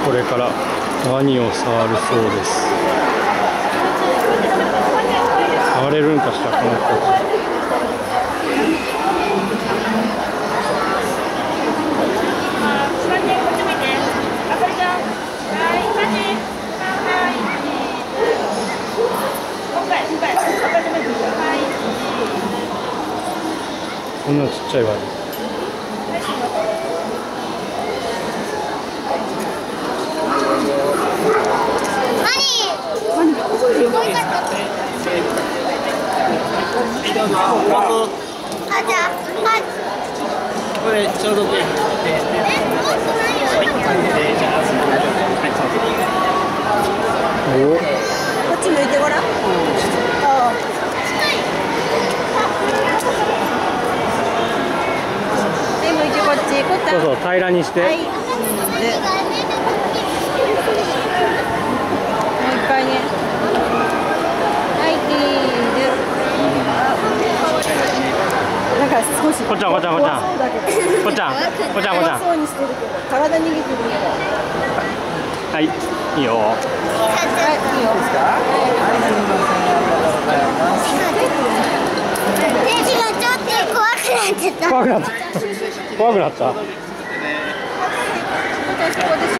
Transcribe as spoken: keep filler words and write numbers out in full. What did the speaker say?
これからワニを触るそうです。触れるんかしら、この人たち。こんなちっちゃいワニ。 あ、じゃあ、 これ消毒液。 お、 こっち向いてごらん。ああ。はい、向いてこっち。こった。 そうそう、平らにして。 はい。で、もう一回ね。はい、チーズ。なんか少し。 こっちゃん、こっちゃん、こっちゃん。こっちゃん、こっちゃん、こっちゃん。 そうにしてるけど、体逃げてるけど。 はい、いいよ。 はい、いいよ。手がちょっと怖くなっちゃった。 怖くなった。怖くなった。